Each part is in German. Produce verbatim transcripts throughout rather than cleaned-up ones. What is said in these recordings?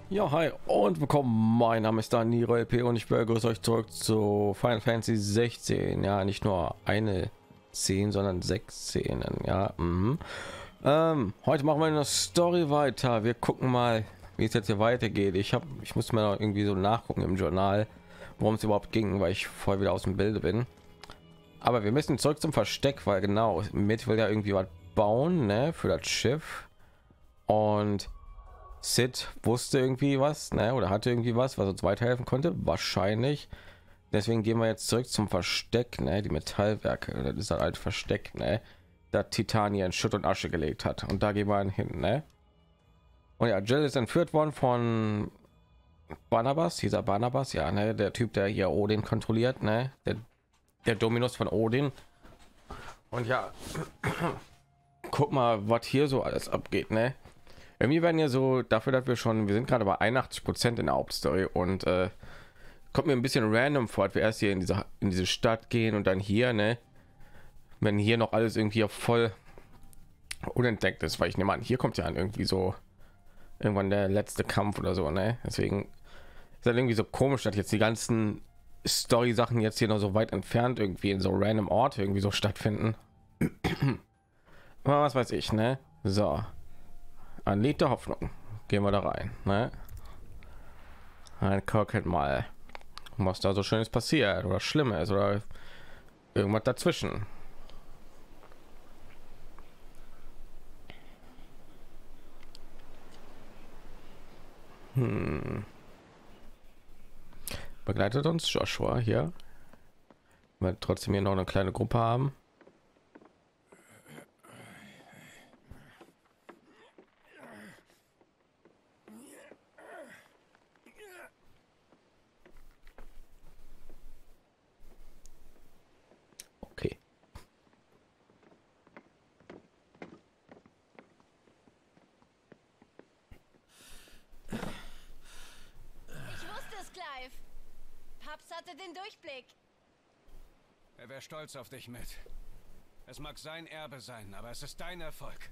Ja, hi und willkommen. Mein Name ist Daniel L P und ich begrüße euch zurück zu Final Fantasy sechzehn. Ja, nicht nur eine zehn, sondern sechs Szenen. Ja, mhm. ähm, heute machen wir eine Story weiter. Wir gucken mal, wie es jetzt hier weitergeht. Ich habe, ich muss mir noch irgendwie so nachgucken im Journal, worum es überhaupt ging, weil ich voll wieder aus dem Bilde bin. Aber wir müssen zurück zum Versteck, weil genau mit will ja irgendwie was bauen, ne, für das Schiff. Und Sid wusste irgendwie was, ne, oder hatte irgendwie was, was uns weiterhelfen konnte, wahrscheinlich. Deswegen gehen wir jetzt zurück zum Versteck, ne, die Metallwerke. Das ist ein altes Versteck, ne, da Titania in Schutt und Asche gelegt hat. Und da gehen wir hin, ne. Und ja, Jill ist entführt worden von Barnabas, dieser Barnabas, ja, ne, der Typ, der hier Odin kontrolliert, ne, der, der Dominus von Odin. Und ja, guck mal, was hier so alles abgeht, ne. Irgendwie werden ja so dafür, dass wir schon, wir sind gerade bei einundachtzig Prozent in der Hauptstory und äh, kommt mir ein bisschen random vor, dass wir erst hier in diese in diese Stadt gehen und dann hier, ne, wenn hier noch alles irgendwie voll unentdeckt ist, weil ich nehme an, hier kommt ja an irgendwie so irgendwann der letzte Kampf oder so, ne, deswegen ist das irgendwie so komisch, dass jetzt die ganzen Story Sachen jetzt hier noch so weit entfernt irgendwie in so random Orte irgendwie so stattfinden. Aber was weiß ich, ne, so. Ein Lied der Hoffnung. Gehen wir da rein, ne? Ein gucken mal, was da so schönes passiert oder Schlimmes oder irgendwas dazwischen. Hm. Begleitet uns Joshua hier, weil trotzdem hier noch eine kleine Gruppe haben. Hatte den Durchblick. Er wäre stolz auf dich mit. Es mag sein Erbe sein, aber es ist dein Erfolg.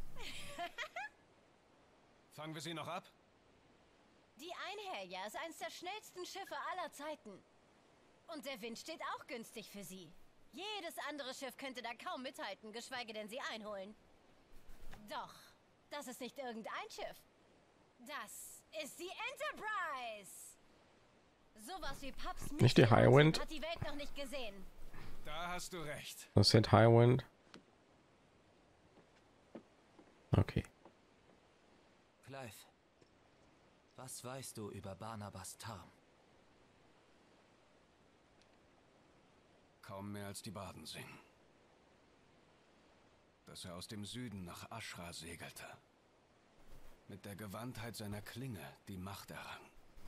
Fangen wir sie noch ab? Die Einherja ist eines der schnellsten Schiffe aller Zeiten. Und der Wind steht auch günstig für sie. Jedes andere Schiff könnte da kaum mithalten, geschweige denn sie einholen. Doch, das ist nicht irgendein Schiff. Das ist die Enterprise. Sowas wie Paps nicht die Highwind, hat die Welt noch nicht gesehen. Da hast du recht. Das sind Highwind. Okay. Clive, was weißt du über Barnabas Tarn? Kaum mehr als die Barden singen. Dass er aus dem Süden nach Ashra segelte. Mit der Gewandtheit seiner Klinge die Macht errang.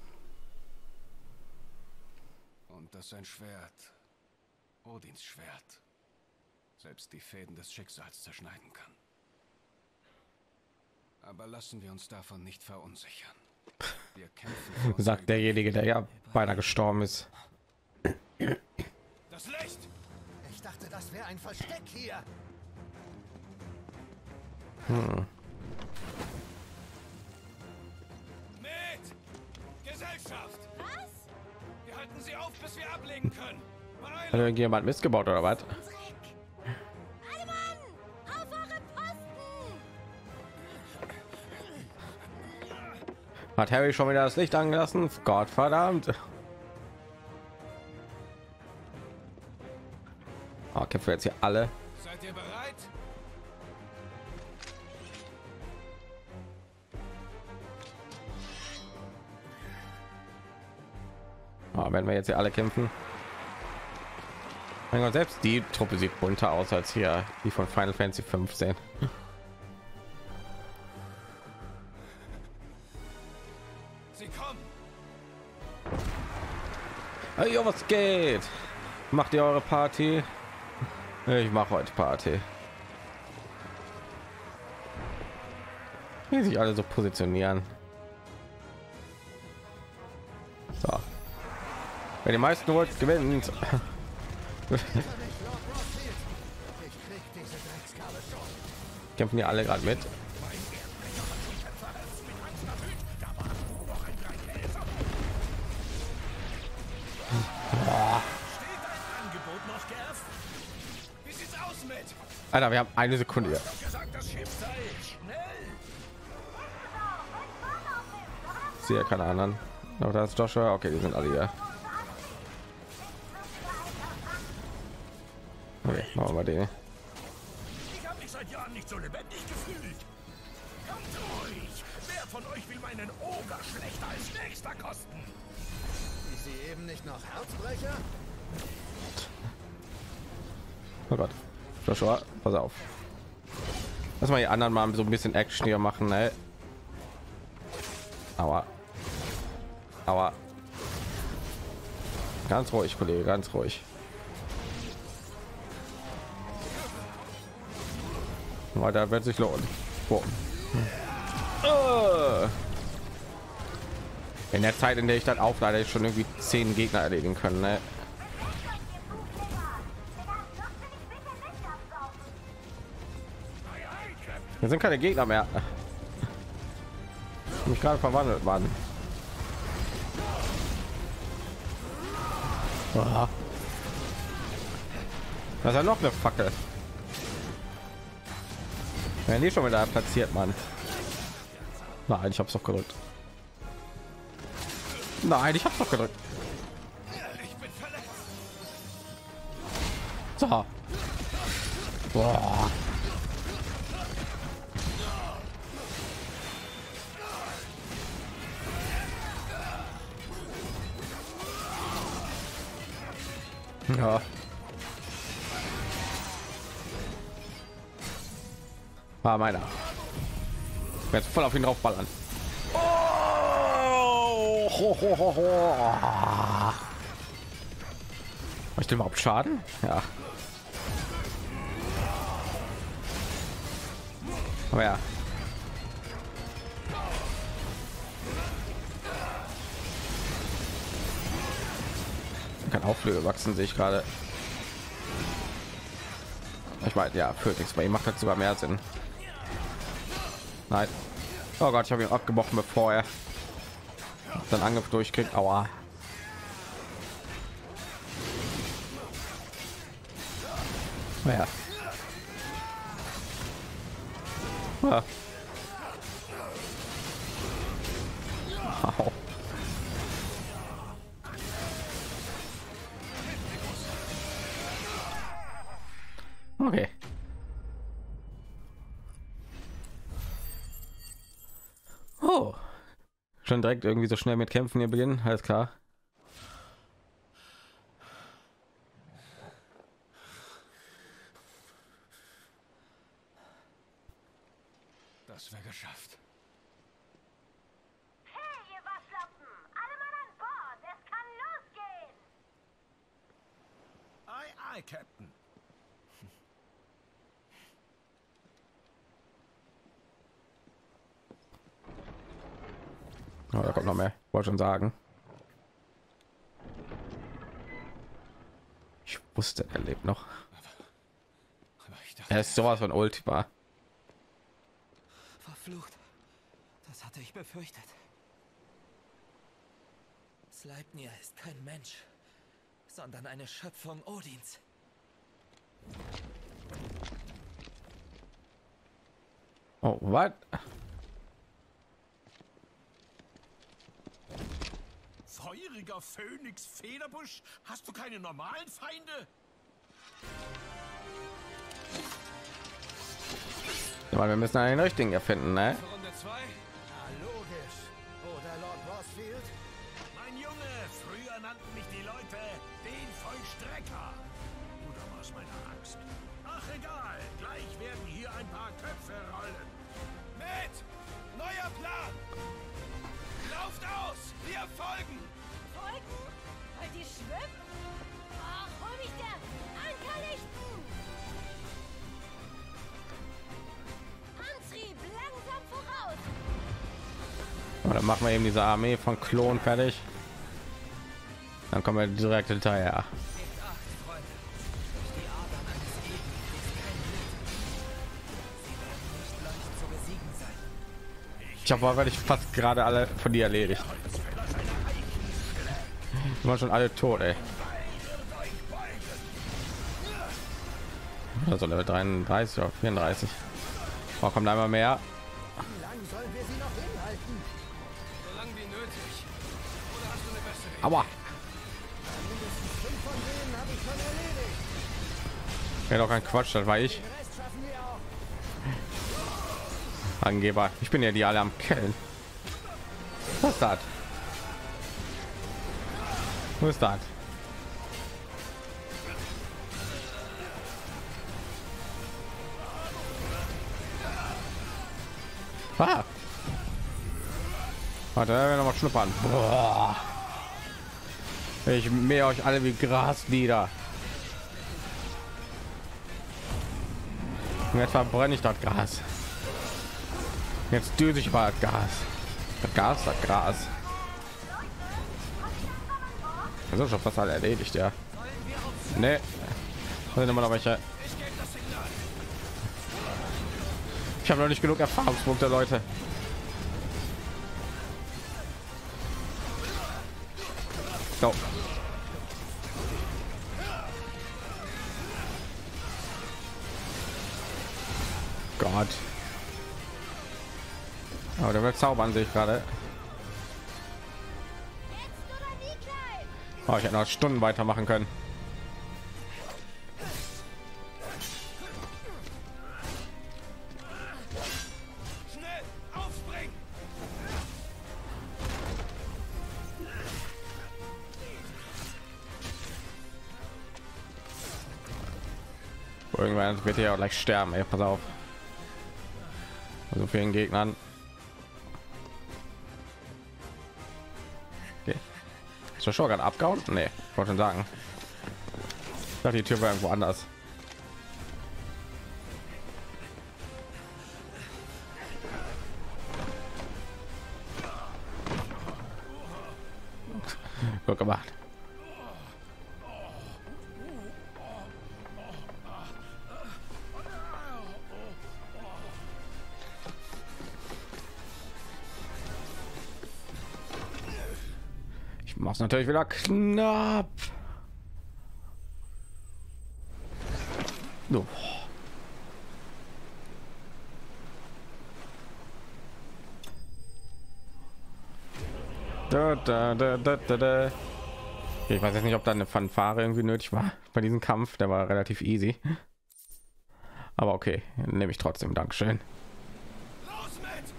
Und dass sein Schwert, Odins Schwert, selbst die Fäden des Schicksals zerschneiden kann. Aber lassen wir uns davon nicht verunsichern. Wir kämpfen, sagt derjenige, der ja beinahe gestorben ist. Das Licht! Ich dachte, das wäre ein Versteck hier. Hm. Mit Gesellschaft! Was? Wir halten sie auf, bis wir ablegen können. Hat irgendjemand missgebaut oder was? Alle Mann! Auf eure Posten! Hat Harry schon wieder das Licht angelassen? Gott verdammt! Oh, kämpfen jetzt hier alle. Seid ihr bereit? Oh, werden wir jetzt hier alle kämpfen? Mein Gott, selbst die Truppe sieht bunter aus als hier die von Final Fantasy fünfzehn. Sie kommen. Hey, jo, was geht? Macht ihr eure Party? Ich mache heute Party. Wie sich alle so positionieren. So. Wer die meisten holt, gewinnt. Kämpfen die alle gerade mit? Alter, wir haben eine Sekunde hier. Ich sehe keine anderen. Aber da ist Joshua. Okay, die sind alle hier. Okay, machen wir mal den. Ich habe mich seit Jahren nicht so lebendig gefühlt. Kommt durch. Wer von euch will meinen Oger schlechter als nächster kosten? Ist sie eben nicht noch Herzbrecher? Oh Gott. Joshua, pass auf. Lass mal die anderen mal so ein bisschen Action hier machen, ey. Aua. Aua. Ganz ruhig, Kollege, ganz ruhig. Weiter wird sich lohnen. Boah. In der Zeit, in der ich dann auflade, ich schon irgendwie zehn Gegner erledigen können. Ne? Hier sind keine Gegner mehr. Ich mich gerade verwandelt, Mann. Oh. Das ist ja noch eine Fackel. Wenn die schon wieder platziert, Mann. Nein, ich hab's doch gedrückt. Nein, ich hab's doch gedrückt. So. Boah. Ja. War meiner. Jetzt voll auf ihn draufballern. Oh, ho, ho, ho, ho. Macht der überhaupt Schaden? Ja. Aber ja. Kann Auflöse wachsen, sehe ich gerade. Ich meine, ja, für nichts bei ihm macht das sogar mehr Sinn. Nein. Oh Gott, ich habe ihn abgebrochen, bevor er dann Angriff durchkriegt. Aua. Ja. Ah. Au. Okay. Oh. Schon direkt irgendwie so schnell mit Kämpfen hier beginnen, alles klar. Das wäre geschafft. Hey, ihr Waschlappen! Alle Mann an Bord! Es kann losgehen! Ei, ei, Captain. Oh, da kommt noch mehr. Wollte schon sagen. Ich wusste, er lebt noch. Aber ich dachte, Er ist sowas von Ultima. Verflucht. Das hatte ich befürchtet. Sleipnir ist kein Mensch, sondern eine Schöpfung Odins. Oh, was? Feuriger Phönix Federbusch? Hast du keine normalen Feinde? Ja, wir müssen einen richtigen erfinden, ne? Runde zwei. Na, logisch. Oder Lord Rossfield? Mein Junge, früher nannten mich die Leute den Vollstrecker. Oder war es meine Angst? Ach egal, gleich werden hier ein paar Köpfe rollen. Mit! Neuer Plan! Lauft aus! Wir folgen! Folgen? Weil die schwimmen? Ach, hol mich der! Anker lichten! Antrieb langsam voraus! Und dann machen wir eben diese Armee von Klonen fertig. Dann kommen wir direkt hinterher. Gebt acht, Freunde. Durch die Adern eines Eden fließt kein Blut. Sie werden nicht leicht zu besiegen sein. Ich habe aber ich fast gerade alle von dir erledigt. Die waren schon alle tot, ey. Also Level dreiunddreißig oder vierunddreißig. Oh, kommt einmal mehr. Wie lange sollen wir sie noch hinhalten? So lang wie nötig. Oder hast du eine bessere Idee? Aua. Mindestens fünf von denen habe ich schon erledigt. Ja, doch kein Quatsch, das war ich. Den Rest schaffen wir auch. Angeber. Ich bin ja die alle am Killen. Was ist das? Wo ist das? Ah. Warte, wir noch mal schnuppern. Boah. Ich mähe euch alle wie Gras nieder. Und jetzt verbrenne ich das Gras. Jetzt düse ich mal das Gas. Das Gas, das Gras. Also schon fast alle erledigt, ja. Nee. Da sind immer noch welche. Ich habe noch nicht genug Erfahrungspunkte, Leute. So. Gott. Aber der wird zaubern, sehe ich gerade. Oh, ich hätte noch Stunden weitermachen können. Schnell, aufspringen! Irgendwann wird er ja gleich sterben, ey, pass auf. So vielen Gegnern. Okay. Ist der schon gerade abgehauen? Nee, ich wollte schon sagen. Ich dachte, die Tür war irgendwo anders. Gut gemacht. Ich mach's natürlich wieder knapp. So. Da, da, da, da, da, da. Ich weiß jetzt nicht, ob da eine Fanfare irgendwie nötig war bei diesem Kampf. Der war relativ easy. Aber okay, nehme ich trotzdem. Dankeschön. Los mit!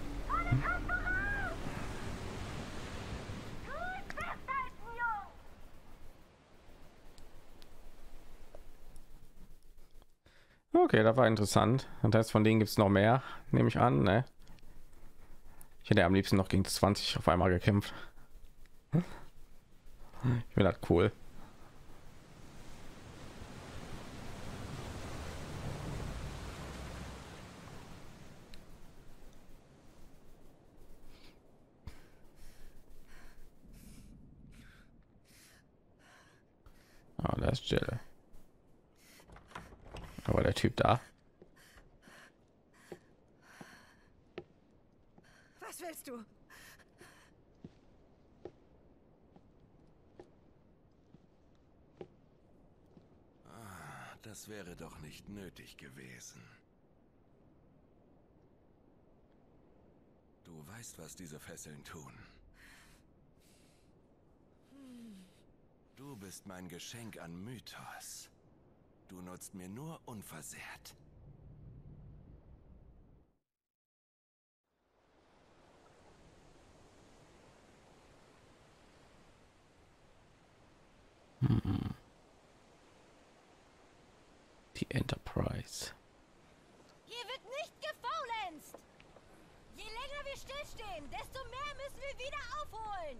Okay, das war interessant. Und das von denen gibt es noch mehr, nehme ich an. Ne? Ich hätte am liebsten noch gegen zwanzig auf einmal gekämpft. Ich finde das cool. Oh, da ist Jill. Aber der Typ da. Was willst du? Das wäre doch nicht nötig gewesen. Du weißt, was diese Fesseln tun. Du bist mein Geschenk an Mythos. Du nutzt mir nur unversehrt. Hm. Die Enterprise. Hier wird nicht gefaulenzt. Je länger wir stillstehen, desto mehr müssen wir wieder aufholen.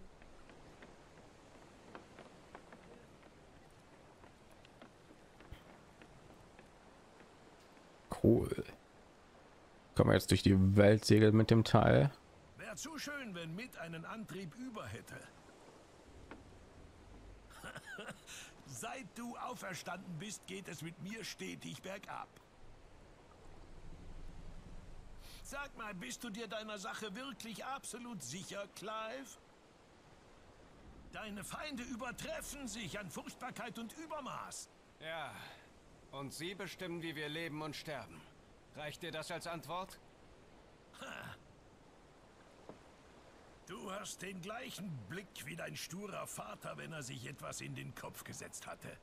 Cool. Kommen wir jetzt durch die Welt segeln mit dem Teil. Wäre zu schön, wenn mit einen Antrieb über hätte. Seit du auferstanden bist, geht es mit mir stetig bergab. Sag mal, bist du dir deiner Sache wirklich absolut sicher, Clive? Deine Feinde übertreffen sich an Furchtbarkeit und Übermaß. Ja, Und Sie bestimmen, wie wir leben und sterben. Reicht dir das als Antwort? Du hast den gleichen Blick wie dein sturer Vater, wenn er sich etwas in den Kopf gesetzt hatte.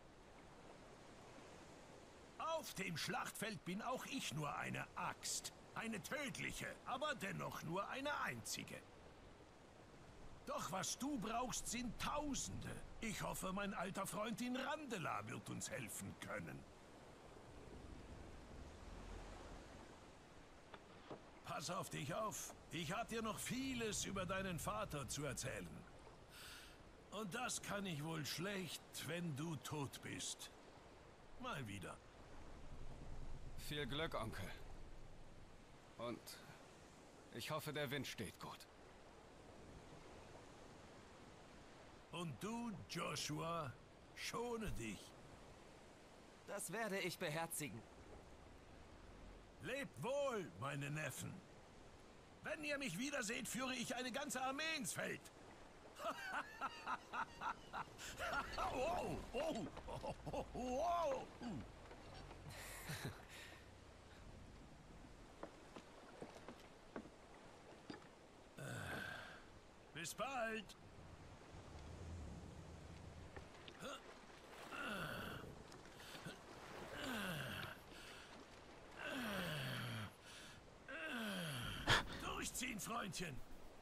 Auf dem Schlachtfeld bin auch ich nur eine Axt. Eine tödliche, aber dennoch nur eine einzige. Doch was du brauchst, sind Tausende. Ich hoffe, mein alter Freund in Randela wird uns helfen können. Pass auf dich auf. Ich habe dir noch vieles über deinen Vater zu erzählen. Und das kann ich wohl schlecht, wenn du tot bist. Mal wieder. Viel Glück, Onkel. Und ich hoffe, der Wind steht gut. Und du, Joshua, schone dich. Das werde ich beherzigen. Lebt wohl, meine Neffen. Wenn ihr mich wiederseht, führe ich eine ganze Armee ins Feld. Wow, oh, oh, oh, wow. Bis bald. Durchziehen, Freundchen.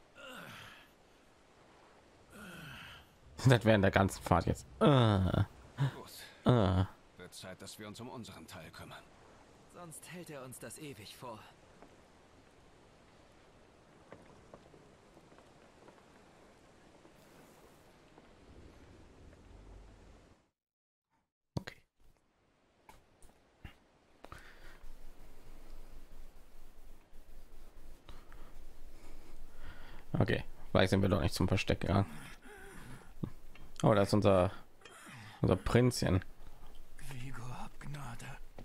Das während der ganzen Fahrt jetzt. Uh, Gut. uh. Wird Zeit, dass wir uns um unseren Teil kümmern. Sonst hält er uns das ewig vor. Okay. Okay, vielleicht sind wir doch nicht zum Versteck gegangen. Oh, das ist unser unser Prinzchen. Vigo, hab Gnade.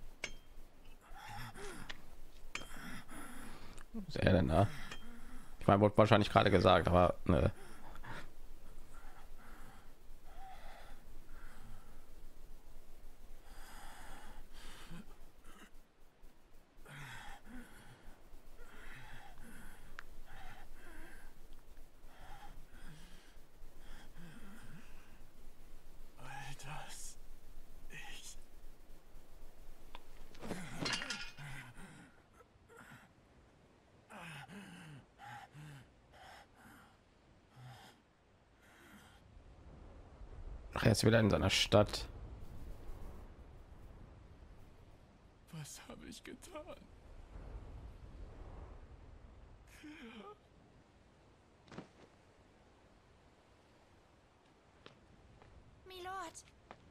Was ist er denn da? Ich meine, wurde wahrscheinlich gerade gesagt, aber ne. Das ich Ach, er ist wieder in seiner Stadt. Was habe ich getan? Milord,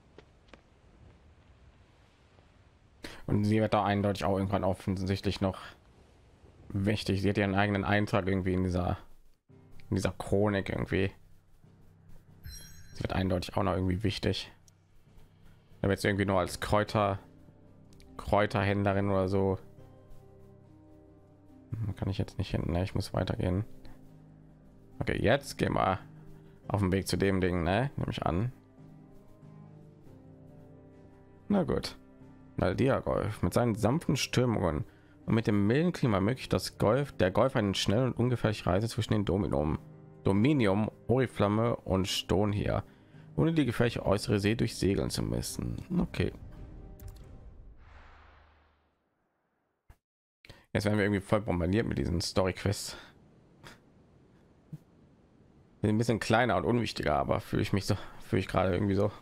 Und sie wird da eindeutig auch irgendwann offensichtlich noch wichtig. Sie hat ihren eigenen Eintrag irgendwie in dieser in dieser Chronik irgendwie. Sie wird eindeutig auch noch irgendwie wichtig. Da wird sie irgendwie nur als Kräuter Kräuterhändlerin oder so. Kann ich jetzt nicht hin, ne? Ich muss weitergehen. Okay, jetzt gehen wir auf dem Weg zu dem Ding, ne? Nehme ich an. Na gut. Naldia Golf mit seinen sanften Strömungen und mit dem milden Klima ermöglicht das Golf der Golf eine schnelle und ungefährliche Reise zwischen den Dominium, Dominium, Oriflamme und Ston hier, ohne die gefährliche äußere See durchsegeln zu müssen. Okay. Jetzt werden wir irgendwie voll bombardiert mit diesen Story Quests. Ein bisschen kleiner und unwichtiger, aber fühle ich mich so, fühle ich gerade irgendwie so.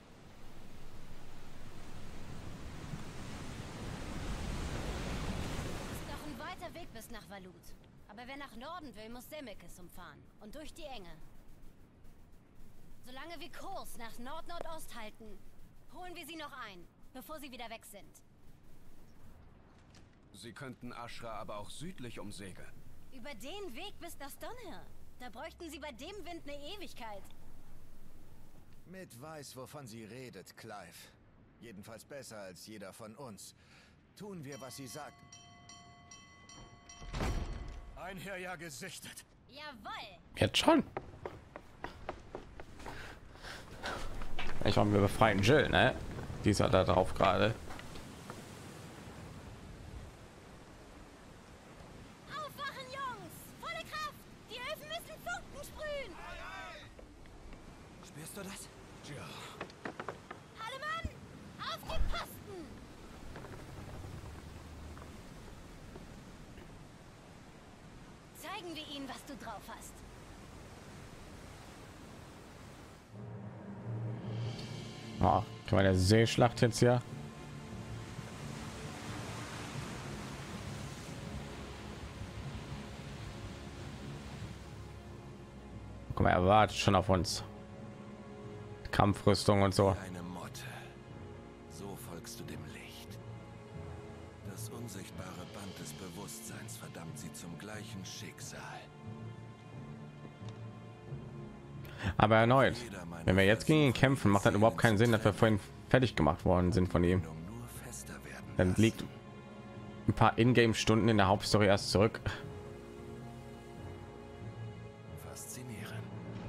ist noch ein weiter Weg bis nach Valut. Aber wer nach Norden will, muss Semmelkes umfahren. Und durch die Enge. Solange wir Kurs nach Nord-Nordost halten, holen wir sie noch ein, bevor sie wieder weg sind. Sie könnten Ashra aber auch südlich umsegeln. Über den Weg bis nach Stonehir. Da bräuchten sie bei dem Wind eine Ewigkeit. Mit weiß, wovon sie redet, Clive. Jedenfalls besser als jeder von uns. Tun wir, was sie sagt. Einherjahr gesichtet. Jawohl! Jetzt schon. Ich war, wir befreien Jill, ne? Die ist ja da drauf gerade. Gegensprühen! Spürst du das? Tja, Hallemann! Auf die Posten! Zeigen wir ihnen, was du drauf hast. Oh, kann man der Seeschlacht jetzt hier? Guck mal, er wartet schon auf uns. Kampfrüstung und so. Eine Motte. So folgst du dem Licht. Das unsichtbare Band des Bewusstseins verdammt sie zum gleichen Schicksal. Aber erneut, wenn wir jetzt gegen ihn kämpfen, macht das überhaupt keinen Sinn, dass wir vorhin fertig gemacht worden sind von ihm. Nur fester werden Dann lassen. liegt ein paar Ingame-Stunden in der Hauptstory erst zurück. Faszinierend.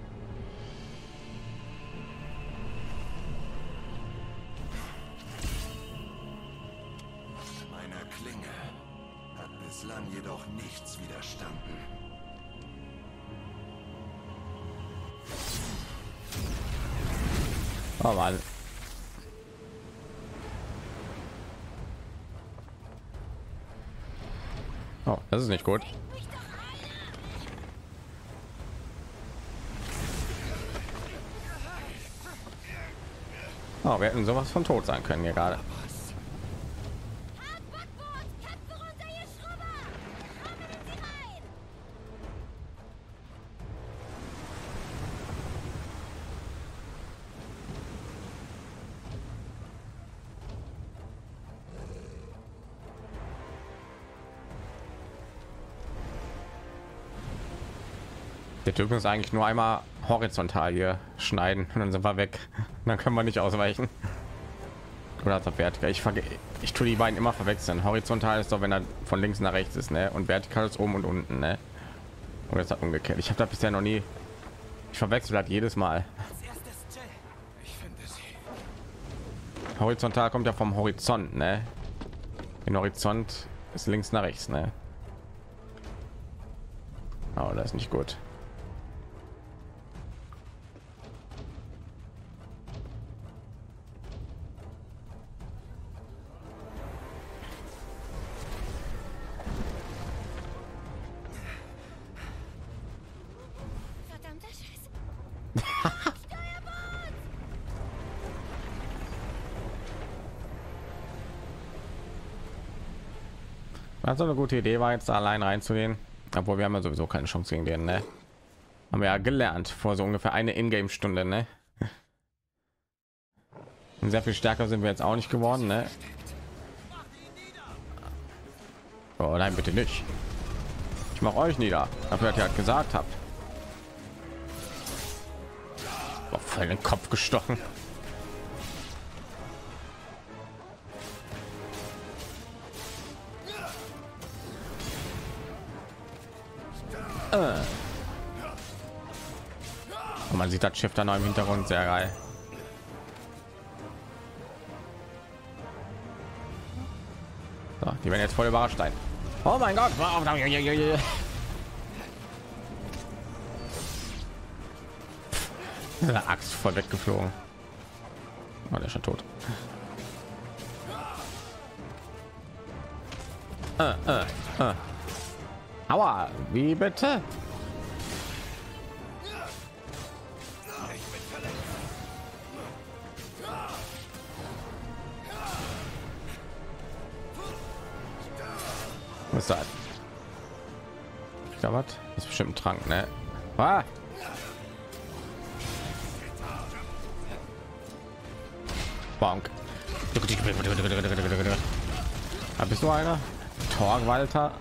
Meiner Klinge hat bislang jedoch nichts widerstanden. Oh Mann. Oh, das ist nicht gut. Oh, wir hätten sowas von tot sein können hier gerade. Hart Backbord! Köpfe runter, ihr Schrubber! Rammen sie rein! Wir dürfen uns eigentlich nur einmal horizontal hier schneiden und dann sind wir weg. Dann können wir nicht ausweichen. Oder vertikal. Ich verge ich tue die beiden immer verwechseln. Horizontal ist doch, wenn er von links nach rechts ist, ne? Und vertikal ist oben und unten, ne? Und jetzt hat umgekehrt. Ich habe da bisher noch nie. Ich verwechsel halt jedes Mal. Als erstes Jill. ich finde sie. Horizontal kommt ja vom Horizont, ne? Den Horizont ist links nach rechts, ne? Oh, das ist nicht gut. Verdammter Scheiß! Was so eine gute Idee war, jetzt da allein reinzugehen, obwohl wir haben ja sowieso keine Chance gegen den, ne? Haben wir ja gelernt vor so ungefähr eine Ingame-Stunde, ne? Und sehr viel stärker sind wir jetzt auch nicht geworden, ne? Oh nein, bitte nicht. Ich mache euch nieder, dafür hat ihr halt gesagt habt. Oh, voll in den Kopf gestochen. Äh. Und man sieht das Schiff da noch im Hintergrund, sehr geil. So, die werden jetzt voll überrascht sein. Oh mein Gott, wow. Der Axt voll weggeflogen. Oh, der ist schon tot. Äh, äh, äh. Aua, wie bitte? Was ist das? Ich glaube, das ist bestimmt ein Trank, ne? Ah! Bonk. Da bist du einer? Torwalter.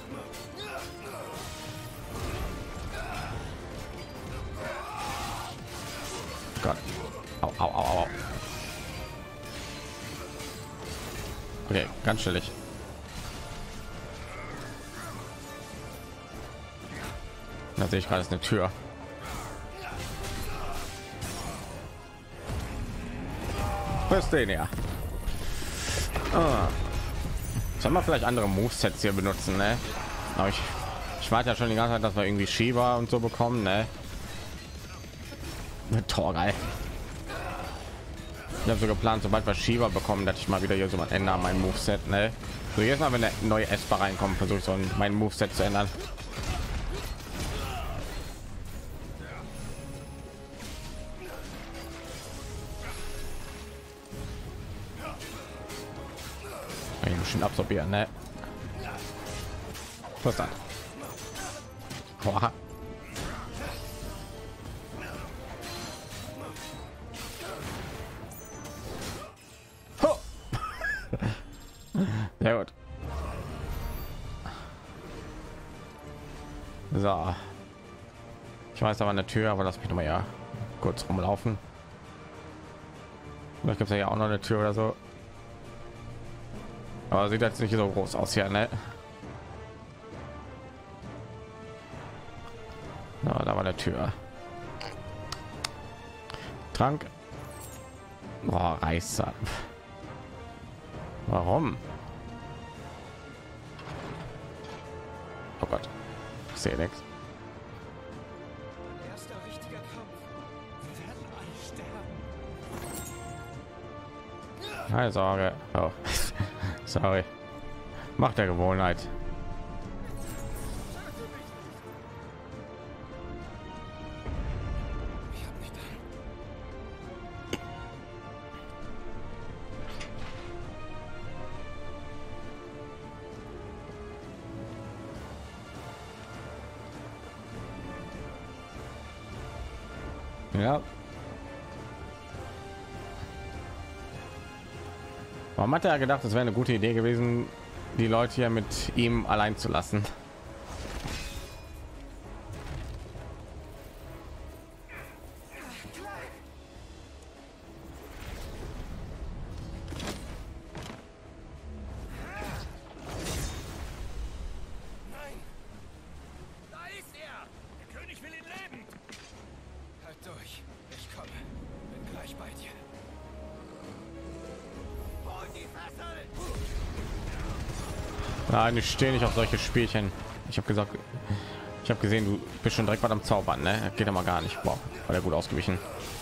Gott. Au, au, au, au. Okay, ganz chillig. Da sehe ich gerade, ist eine Tür. Was den ja? Ah. Soll man vielleicht andere Movesets hier benutzen, ne? Aber ich, ich warte ja schon die ganze Zeit, dass wir irgendwie Shiva und so bekommen, ne? Tor geil. Ich habe so geplant, sobald wir Shiva bekommen, dass ich mal wieder hier so mal ändern mein Moveset, ne? So jetzt mal, wenn der neue Esper reinkommt, versuche ich so mein Moveset zu ändern. Ich bestimmt absorbieren, ne? Was dann? Boah. Ho. Sehr gut. So. Ich weiß aber eine Tür, aber lass mich noch mal ja kurz rumlaufen. Vielleicht gibt es ja auch noch eine Tür oder so. Aber sieht jetzt nicht so groß aus hier, ne? Na, da war eine Tür. Trank. Boah, Reißer. Warum? Oh Gott. Ich sehe nichts. Erster richtiger Kampf. Wir werden alle sterben. Keine Sorge. Oh. Sorry. Macht der Gewohnheit. Ja. Warum hat er gedacht, es wäre eine gute Idee gewesen, die Leute hier mit ihm allein zu lassen? Da ist er! Der König will ihn leben! Halt durch. Ich komme. Bin gleich bei dir. Hol die Fessel! Nein, ich stehe nicht auf solche Spielchen. Ich habe gesagt, ich habe gesehen, du bist schon direkt bei dem Zaubern, ne? Geht aber gar nicht. Wow, war der gut ausgewichen.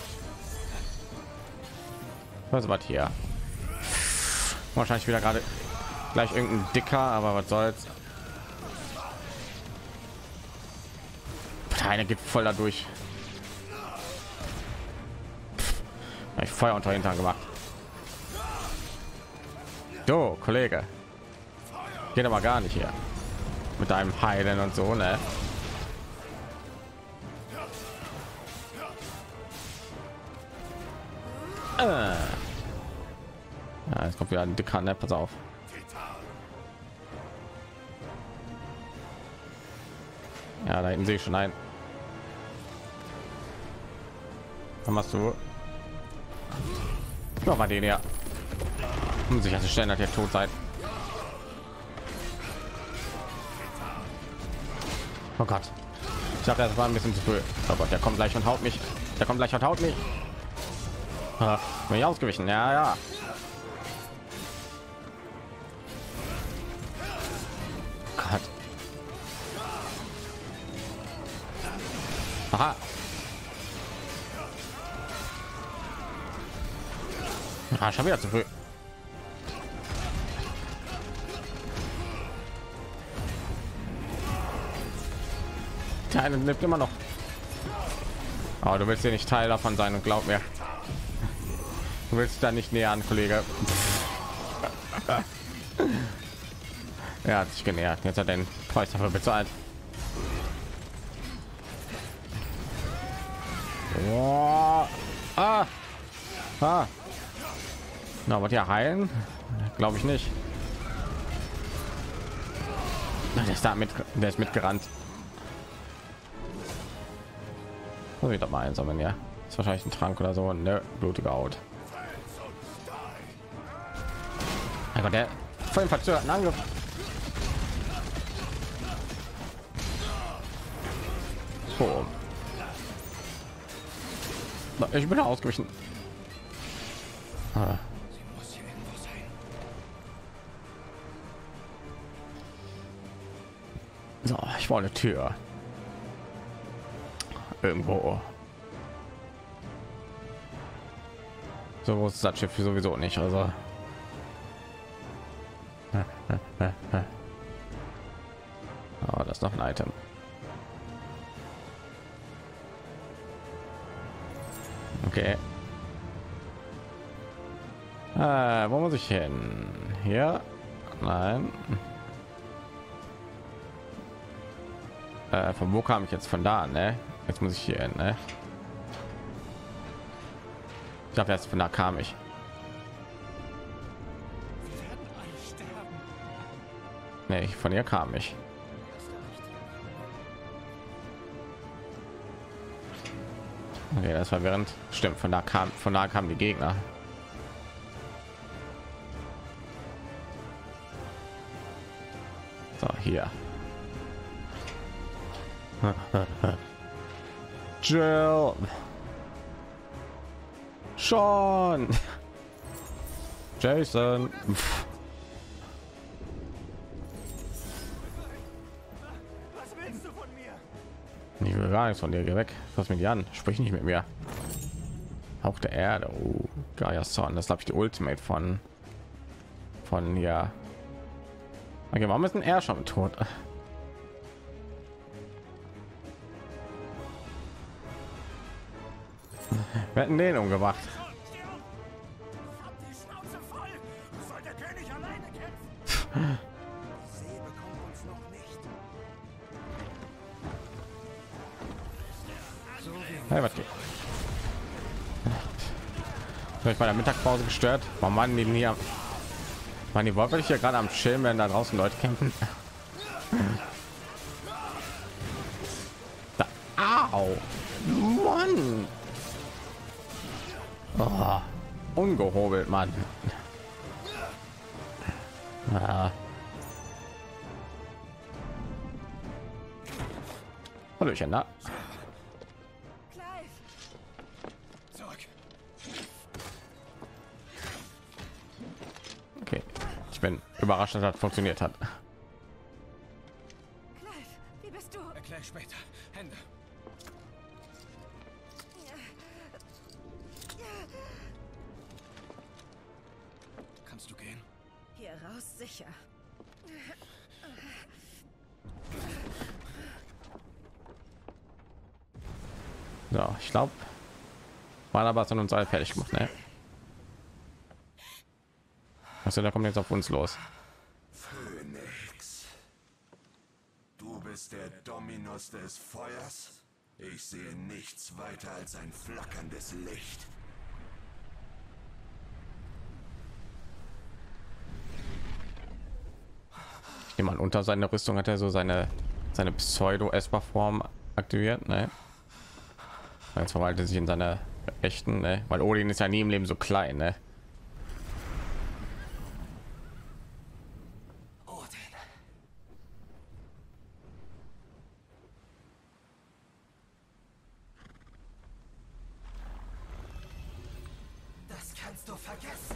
Was war hier? Wahrscheinlich wieder gerade gleich irgendein Dicker, aber was soll's? Eine geht voll dadurch. Ich Feuer unter Hintern gemacht. Du, Kollege. Geht aber gar nicht hier. Mit deinem Heilen und so, ne? Äh. Ja, jetzt kommt wieder ein Dicker, ne? Pass auf. Ja, da hinten sehe ich schon ein. Was machst du? Noch mal den ja. Um sicherzustellen, dass ihr tot seid. Oh Gott. Ich dachte, das war ein bisschen zu früh. Oh Gott, der kommt gleich und haut mich. Der kommt gleich und haut mich. Ah, bin ich ausgewichen. Ja, ja. Gott. Aha. Ah, schon wieder zu früh. Der eine nimmt immer noch. Aber du willst ja nicht Teil davon sein und glaub mir. Du willst da nicht näher an, Kollege. Er hat sich genähert. Jetzt hat er den Preis dafür bezahlt. Oh. Ah. Ah. Na, wird ja heilen? Glaube ich nicht. Der ist da mit, der ist mitgerannt. Muss ich doch mal einsammeln, ja. Ist wahrscheinlich ein Trank oder so, ne, blutige Haut. Aber der voll verzögerten Angriff. Oh. Ich bin ausgewichen. Ah. So, ich wollte Tür. Irgendwo. So groß ist das Schiff sowieso nicht, also. Aber das ist noch ein Item. Okay. Äh, wo muss ich hin? Hier? Nein. Äh, von wo kam ich jetzt? Von da, ne? Jetzt muss ich hier hin, ne? Ich glaube, jetzt von da kam ich. Nee, von ihr kam ich. Okay, das war während. Stimmt, von da kam, von da kamen die Gegner. So, hier. Jill. Schon. Jason. Pff. Was willst du von mir? Ich will gar nichts von dir. Geh weg. Fass mich nicht an. Sprich nicht mit mir. Hauch der Erde. Oh, Gaia Son. Das glaube ich die Ultimate von von ja. Okay, warum ist ein er schon tot? Wir hätten den umgebracht. Die Schnauze voll. Soll der König alleine kämpfen? Sie bekommt uns noch nicht. Hey, was geht? Vielleicht bei der Mittagspause gestört. Warum waren die hier? Man, die wollte ich hier gerade am Chillen, wenn da draußen Leute kämpfen. Da, au, Mann. Oh, ungehobelt, Mann. Ja. Hallöchen, na? Okay, ich bin überrascht, dass das funktioniert hat. Clive, wie bist du? Erklär später. Hände. Kannst du gehen? Hier raus sicher. So, ich glaube, war aber an uns alle fertig gemacht, ne? Also da kommt jetzt auf uns los. Phönix. Du bist der Dominus des Feuers. Ich sehe nichts weiter als ein flackerndes Licht. Ich nehme an, unter seiner Rüstung hat er so seine seine Pseudo-Esper-Form aktiviert, ne? Jetzt verwaltet er sich in seiner echten, ne? Weil Odin ist ja nie im Leben so klein, ne? Das kannst du vergessen.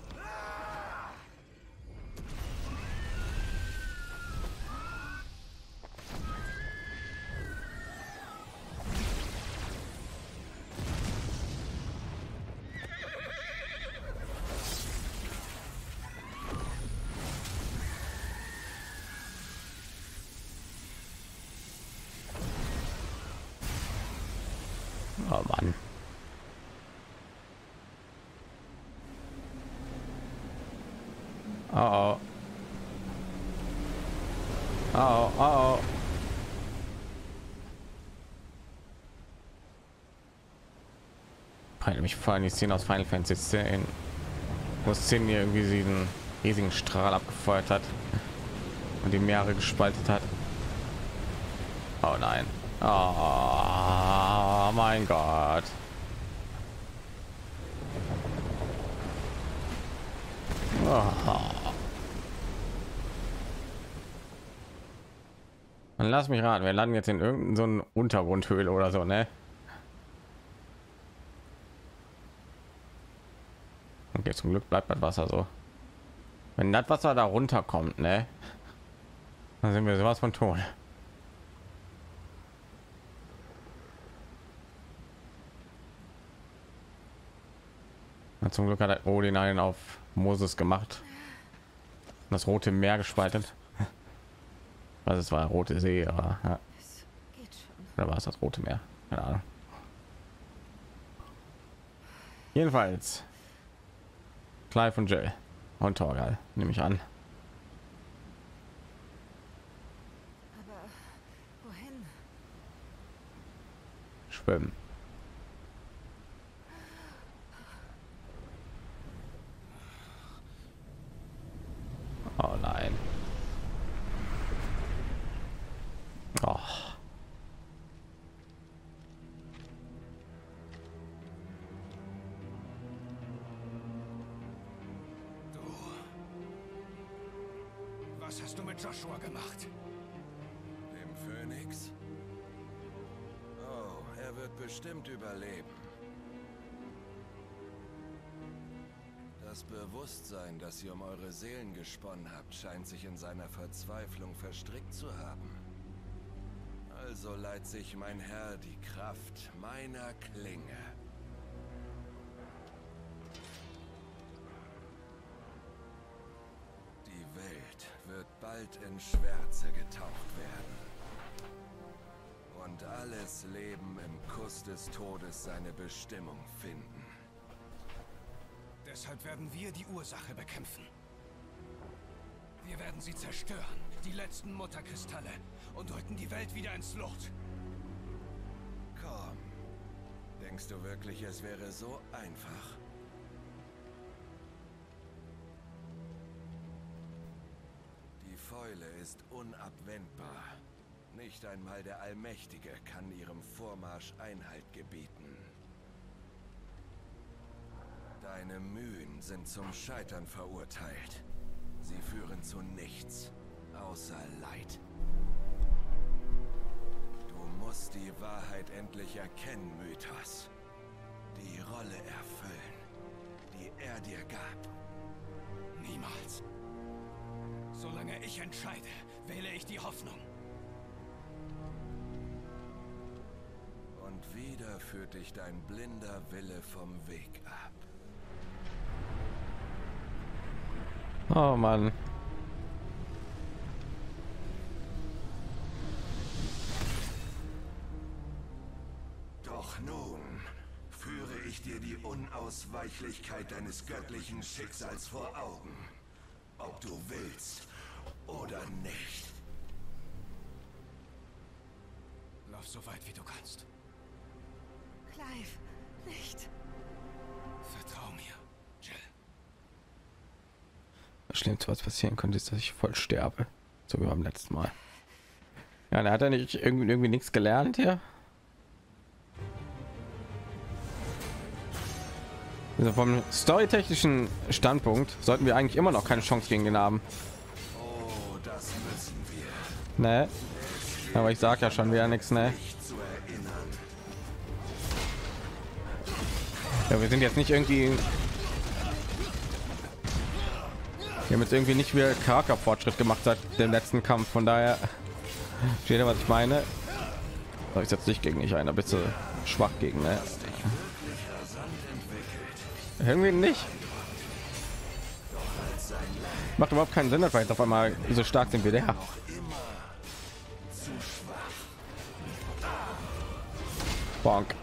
Oh Mann. Oh oh. Oh oh. Peinlich mich vor allem die Szene aus Final Fantasy zehn, wo Szene irgendwie diesen riesigen Strahl abgefeuert hat und die Meere gespaltet hat. Oh nein. Oh mein Gott. Oh. Dann lass mich raten, wir landen jetzt in irgendeiner so eine Untergrundhöhle oder so, ne? Okay, zum Glück bleibt das Wasser so. Wenn das Wasser da runterkommt, ne? Dann sind wir sowas von tot. Na, zum Glück hat Odin einen auf Moses gemacht. Das Rote Meer gespalten. Also es war Rote See, aber ja. Oder war es das Rote Meer? Keine Ahnung. Jedenfalls Clive und Jill und Torgal, nehme ich an. Aber wohin? Schwimmen. Oh nein. Oh. Was hast du mit Joshua gemacht? Dem Phönix? Oh, er wird bestimmt überleben. Das Bewusstsein, das ihr um eure Seelen gesponnen habt, scheint sich in seiner Verzweiflung verstrickt zu haben. Also leiht sich mein Herr die Kraft meiner Klinge. Die Welt wird bald in Schwärze getaucht werden. Und alles Leben im Kuss des Todes seine Bestimmung finden. Deshalb werden wir die Ursache bekämpfen. Wir werden sie zerstören, die letzten Mutterkristalle, und rücken die Welt wieder ins Lot. Komm. Denkst du wirklich, es wäre so einfach? Die Fäule ist unabwendbar. Nicht einmal der Allmächtige kann ihrem Vormarsch Einhalt gebieten. Deine Mühen sind zum Scheitern verurteilt. Sie führen zu nichts, außer Leid. Du musst die Wahrheit endlich erkennen, Mythos. Die Rolle erfüllen, die er dir gab. Niemals. Solange ich entscheide, wähle ich die Hoffnung. Und wieder führt dich dein blinder Wille vom Weg ab. Oh Mann. Doch nun führe ich dir die Unausweichlichkeit deines göttlichen Schicksals vor Augen. Ob du willst oder nicht. Lauf so weit wie du kannst. Clive, nicht. Vertrau mir, Jill. Das Schlimmste, was passieren könnte, ist, dass ich voll sterbe. So wie beim letzten Mal. Ja, da hat er nicht irgendwie, irgendwie nichts gelernt hier. Also vom storytechnischen Standpunkt sollten wir eigentlich immer noch keine Chance gegen den haben. Oh, das müssen wir. Ne? Aber ich sag ja schon wieder nichts, ne? Zu erinnern. Ja, wir sind jetzt nicht irgendwie. Wir haben jetzt irgendwie nicht wieder Charakterfortschritt gemacht seit dem letzten Kampf, von daher steht ja, was ich meine. Aber ich setze dich gegen nicht ein, ein bisschen schwach gegen, ne? Irgendwie nicht. Macht überhaupt keinen Sinn, dass wir jetzt auf einmal so stark sind wie der. Bonk.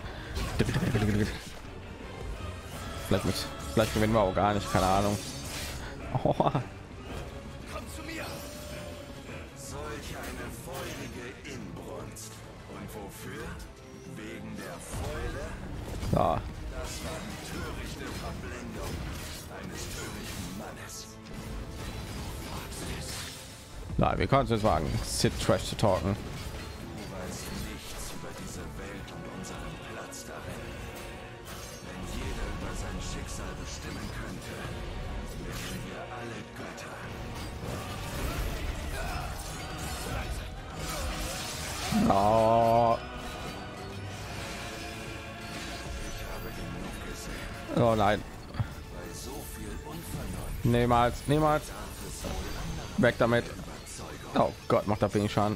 Vielleicht, mit, vielleicht gewinnen wir auch gar nicht, keine Ahnung. Oh. Komm zu mir! Solch eine feurige Inbrunst. Und wofür? Wegen der Fäule? Ja. Das war die törichte Verblendung eines törichten Mannes. Na, wir können es jetzt wagen, Sid Trash zu talken. Du weißt nichts über diese Welt und unseren Platz darin. Wenn jeder über sein Schicksal bestimmen könnte, wären wir alle Götter. Oh. Ich habe genug gesehen. Oh nein, Bei so viel Unvernunft niemals, niemals. Weg damit. Oh Gott, macht da wenig Schaden.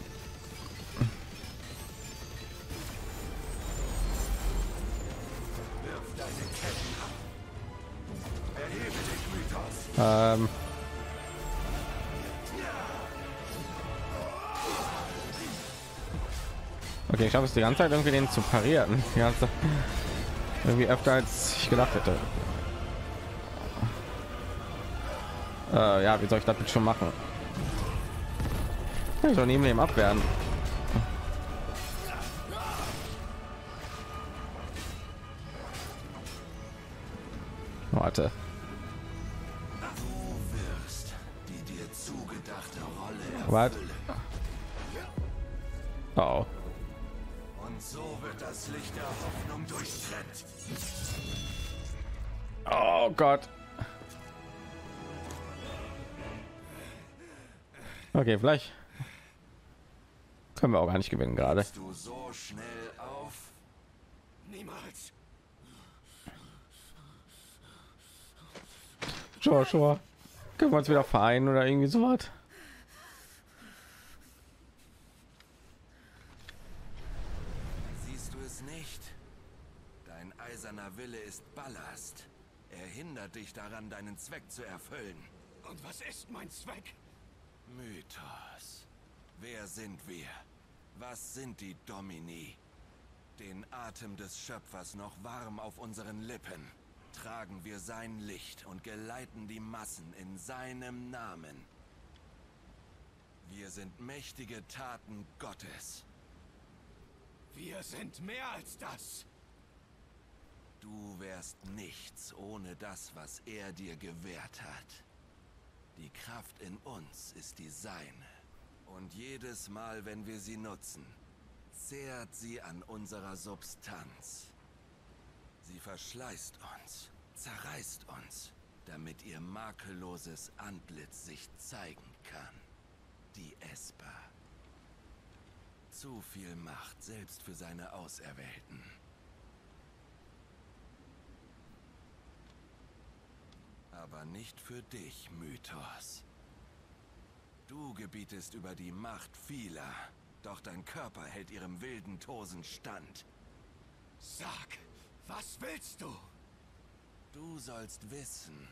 Ähm okay, ich habe es die ganze Zeit irgendwie den zu parieren. Die ganze, irgendwie öfter als ich gedacht hätte. Äh, ja, wie soll ich das jetzt schon machen? Ich soll neben dem abwehren. Warte. Du wirst die dir zugedachte Rolle Was? erfüllen. Oh. Und so wird das Licht der Hoffnung durchtrennt. Oh Gott. Okay, vielleicht können wir auch gar nicht gewinnen gerade. Gibst du so schnell auf? Niemals. Joshua, können wir uns wieder vereinen oder irgendwie so was? Siehst du es nicht? Dein eiserner Wille ist Ballast. Er hindert dich daran, deinen Zweck zu erfüllen. Und was ist mein Zweck? Mythos. Wer sind wir? Was sind die Domini? Den Atem des Schöpfers noch warm auf unseren Lippen. Tragen wir sein Licht und geleiten die Massen in seinem Namen. Wir sind mächtige Taten Gottes. Wir sind mehr als das. Du wärst nichts ohne das, was er dir gewährt hat. Die Kraft in uns ist die seine. Und jedes Mal, wenn wir sie nutzen, zehrt sie an unserer Substanz. Sie verschleißt uns, zerreißt uns, damit ihr makelloses Antlitz sich zeigen kann. Die Esper. Zu viel Macht, selbst für seine Auserwählten. Aber nicht für dich, Mythos. Du gebietest über die Macht vieler, doch dein Körper hält ihrem wilden Tosen stand. Sag, was willst du? Du sollst wissen,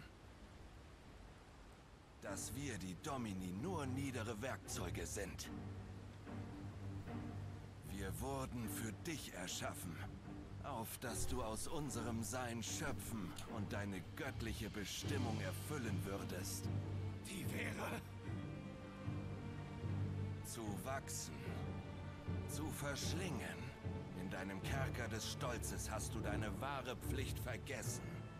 dass wir die Domini nur niedere Werkzeuge sind. Wir wurden für dich erschaffen, auf dass du aus unserem Sein schöpfen und deine göttliche Bestimmung erfüllen würdest. Die wäre... Zu wachsen, zu verschlingen. In deinem Kerker des Stolzes hast du deine wahre Pflicht vergessen.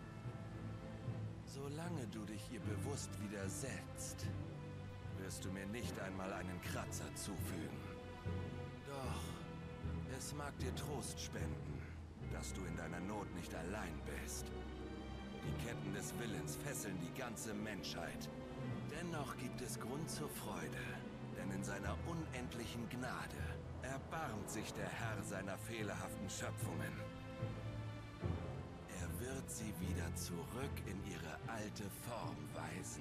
Solange du dich ihr bewusst widersetzt, wirst du mir nicht einmal einen Kratzer zufügen. Doch, es mag dir Trost spenden, dass du in deiner Not nicht allein bist. Die Ketten des Willens fesseln die ganze Menschheit. Dennoch gibt es Grund zur Freude, denn in seiner unendlichen Gnade erbarmt sich der Herr seiner fehlerhaften Schöpfungen. Er wird sie wieder zurück in ihre alte Form weisen.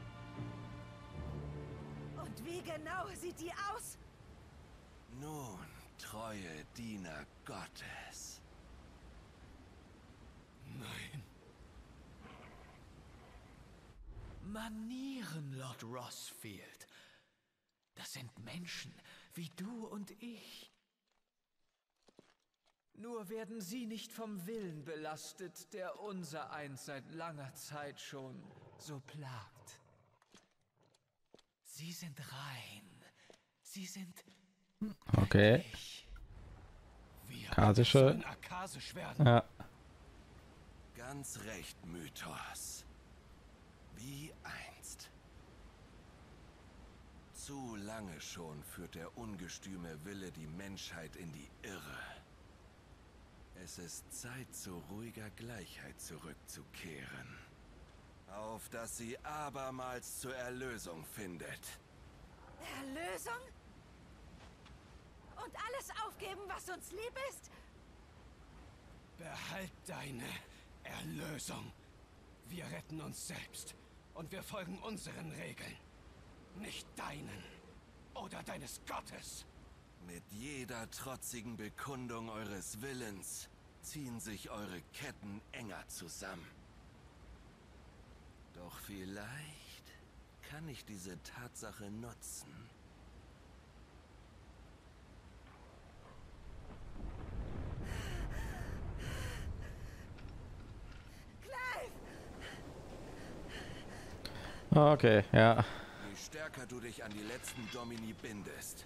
Und wie genau sieht die aus? Nun, treue Diener Gottes. Nein. Manieren, Lord Rossfield. Das sind Menschen wie du und ich. Nur werden sie nicht vom Willen belastet, der unser eins seit langer Zeit schon so plagt. Sie sind rein. Sie sind Okay. göttlich. Wir Kasische. sollen akasisch werden. Ja. Ganz recht, Mythos. Wie einst. Zu lange schon führt der ungestüme Wille die Menschheit in die Irre. Es ist Zeit, zu ruhiger Gleichheit zurückzukehren. Auf dass sie abermals zur Erlösung findet. Erlösung? Und alles aufgeben, was uns lieb ist? Behalt deine Erlösung. Wir retten uns selbst und wir folgen unseren Regeln. Nicht deinen oder deines Gottes. Mit jeder trotzigen Bekundung eures Willens ziehen sich eure Ketten enger zusammen. Doch vielleicht kann ich diese Tatsache nutzen. Okay, ja. Je stärker du dich an die letzten Domini bindest,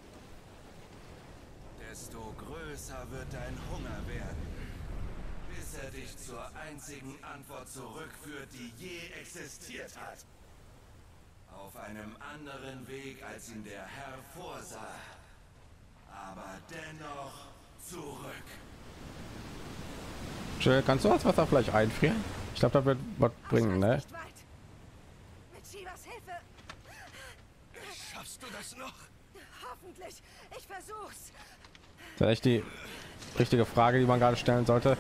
desto größer wird dein Hunger werden, bis er dich zur einzigen Antwort zurückführt, die je existiert hat. Auf einem anderen Weg, als ihn der Herr vorsah, aber dennoch zurück. Jill, kannst du das Wasser vielleicht einfrieren? Ich glaube, das wird was bringen, ne? Nicht weit. Mit Shivas Hilfe. Schaffst du das noch? Hoffentlich. Ich versuch's. Das ist echt die richtige Frage, die man gerade stellen sollte.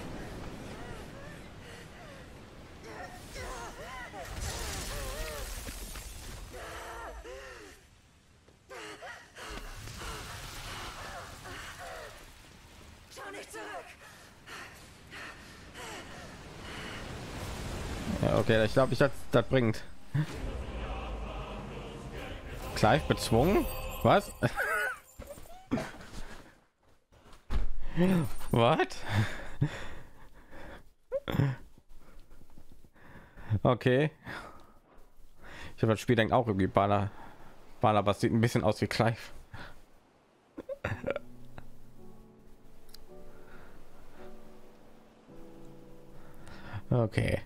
Schau nicht zurück. Ja, okay, ich glaube, ich das, das bringt. Clive bezwungen? Was? Was? Okay. Ich habe das Spiel denkt auch irgendwie Bana. Bana, was sieht ein bisschen aus wie Clive. Okay.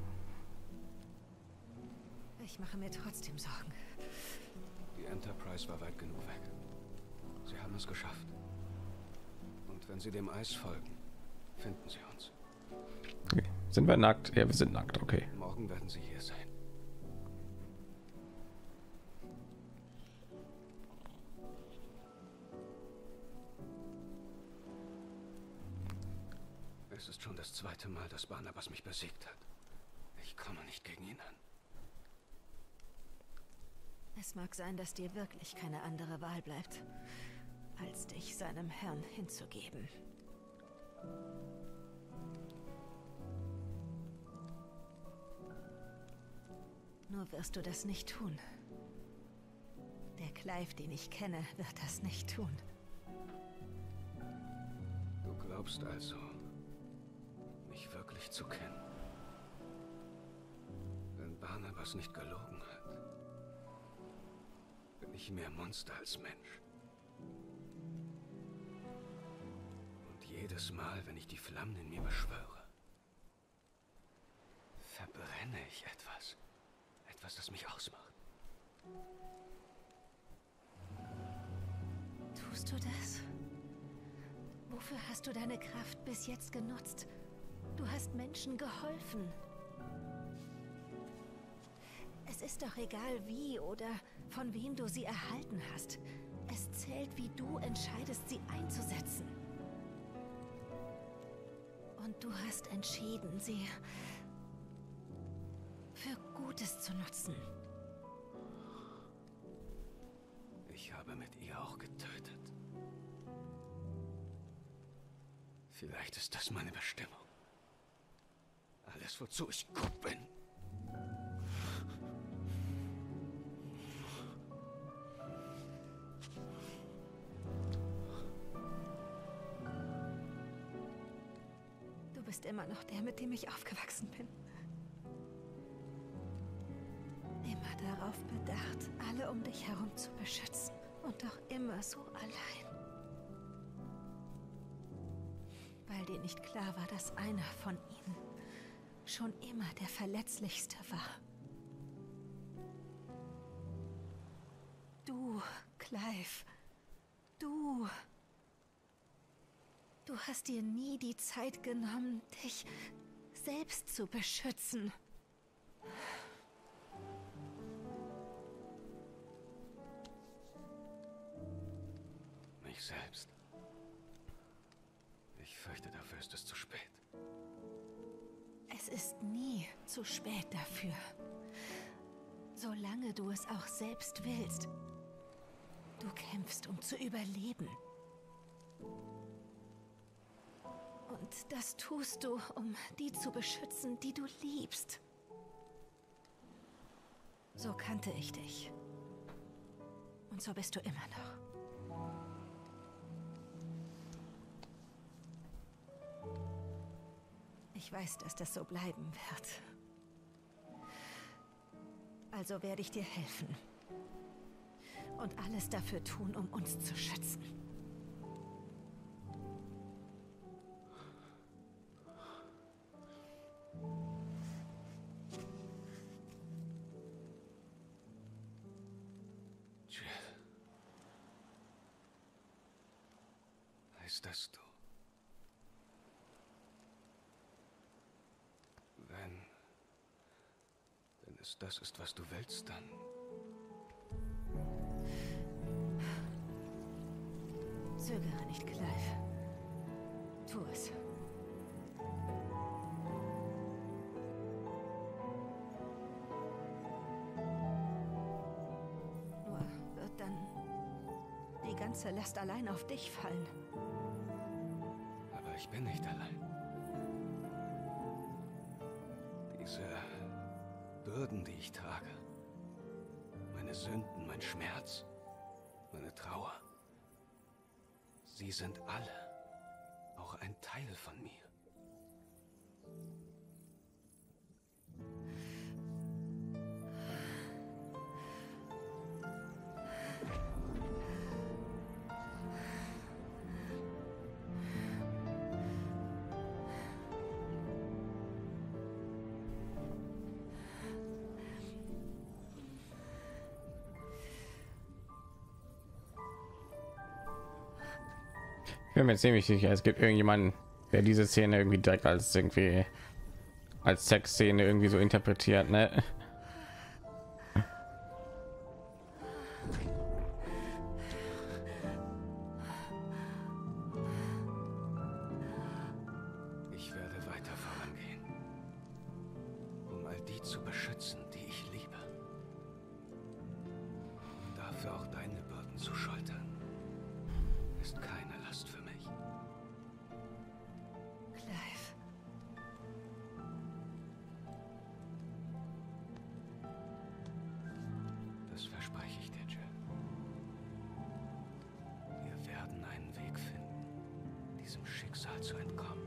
Ich mache mir trotzdem Sorgen. Die Enterprise war weit genug weg. Sie haben es geschafft. Und wenn sie dem Eis folgen, finden sie uns. Okay. Sind wir nackt? Ja, wir sind nackt, okay. Morgen werden sie hier sein. Es ist schon das zweite Mal, dass Barnabas mich besiegt hat. Ich komme nicht gegen ihn an. Es mag sein, dass dir wirklich keine andere Wahl bleibt, als dich seinem Herrn hinzugeben. Nur wirst du das nicht tun. Der Clive, den ich kenne, wird das nicht tun. Du glaubst also, mich wirklich zu kennen? Wenn Barnabas nicht gelogen hat, bin ich mehr Monster als Mensch. Und jedes Mal, wenn ich die Flammen in mir beschwöre, verbrenne ich etwas. Etwas, das mich ausmacht. Tust du das? Wofür hast du deine Kraft bis jetzt genutzt? Du hast Menschen geholfen. Es ist doch egal, wie oder von wem du sie erhalten hast. Es zählt, wie du entscheidest, sie einzusetzen. Und du hast entschieden, sie für Gutes zu nutzen. Ich habe mit ihr auch getötet. Vielleicht ist das meine Bestimmung. Alles, wozu ich gut bin. Du bist immer noch der, mit dem ich aufgewachsen bin. Immer darauf bedacht, alle um dich herum zu beschützen. Und doch immer so allein. Weil dir nicht klar war, dass einer von ihnen schon immer der Verletzlichste war. Du, Clive. Du. Du hast dir nie die Zeit genommen, dich selbst zu beschützen. Mich selbst. Ich fürchte, dafür ist es zu spät. Es ist nie zu spät dafür. Solange du es auch selbst willst. Du kämpfst, um zu überleben. Und das tust du, um die zu beschützen, die du liebst. So kannte ich dich. Und so bist du immer noch. Ich weiß, dass das so bleiben wird. Also werde ich dir helfen. Und alles dafür tun, um uns zu schützen. Jill. Heißt das du? Wenn... Wenn es das ist, was du willst, dann... Zögere nicht, Clive. Tu es. Nur wird dann die ganze Last allein auf dich fallen. Aber ich bin nicht allein. Diese Bürden, die ich trage, meine Sünden, mein Schmerz, meine Trauer, sie sind alle auch ein Teil von mir. Ich bin mir ziemlich sicher, es gibt irgendjemanden, der diese Szene irgendwie direkt als irgendwie als Sexszene irgendwie so interpretiert, ne? Ich werde weiter vorangehen, um all die zu beschützen, die ich liebe. Und dafür auch deine Bürden zu schultern, ist keine Last für mich. Clive. Das verspreche ich dir, Jill. Wir werden einen Weg finden, diesem Schicksal zu entkommen.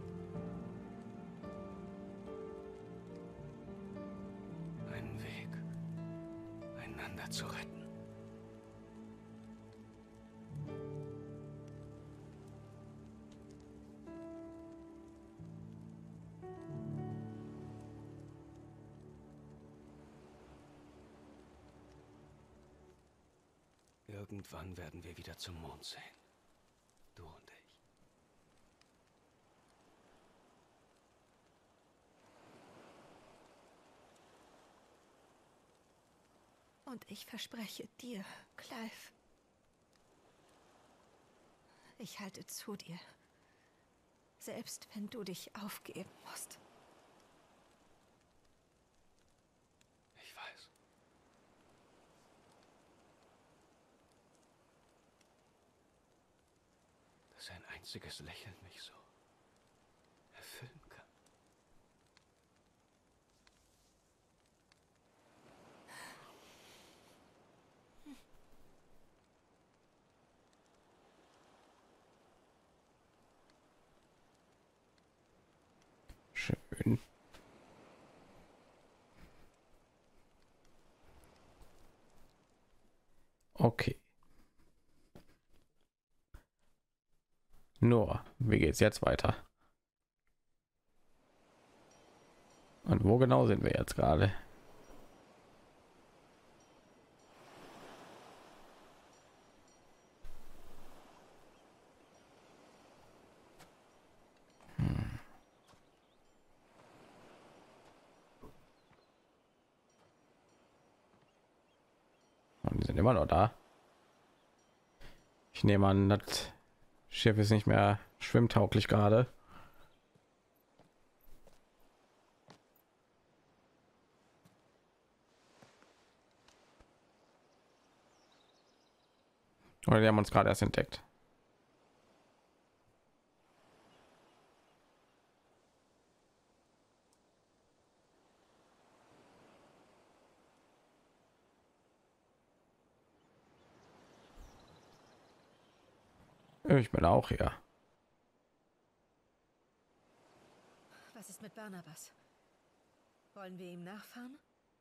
Einen Weg, einander zu retten. Irgendwann werden wir wieder zum Mond sehen. Du und ich. Und ich verspreche dir, Clive. Ich halte zu dir. Selbst wenn du dich aufgeben musst. Ich weiß. Dass ein einziges Lächeln mich so erfüllen kann. Schön. Okay. Nur, wie geht's jetzt weiter? Und wo genau sind wir jetzt gerade? Hm. Und die sind immer noch da. Ich nehme an, das Schiff ist nicht mehr schwimmtauglich gerade. Oder die haben uns gerade erst entdeckt. Ich bin auch hier. Was ist mit Barnabas? Wollen wir ihm nachfahren?